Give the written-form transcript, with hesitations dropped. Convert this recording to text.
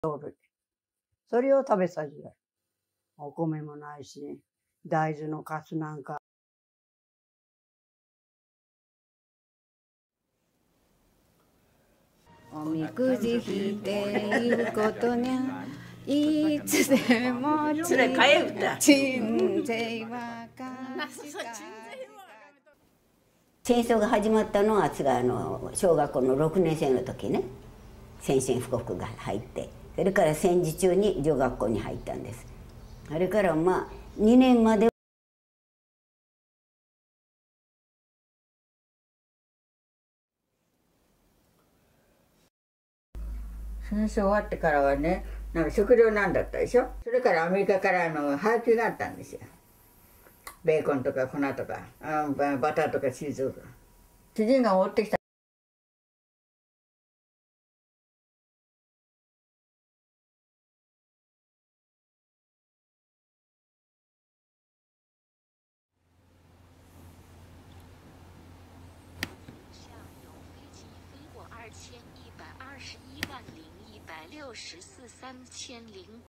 それを食べさせる。お米もないし、大豆のカスなんか。 おみくじ引いて言うことにゃいつでもそれ替え歌。 鎮西はかしか戦争が始まったのは私が小学校の6年生の時ね、宣戦布告が入って、それから戦時中に女学校に入ったんです。あれからまあ2年まで戦争終わってからはね、なんか食料難だったでしょ。それからアメリカから配給があったんですよ。ベーコンとか粉とかバターとかチーズとか。主人が持ってきた。 2121万0164303000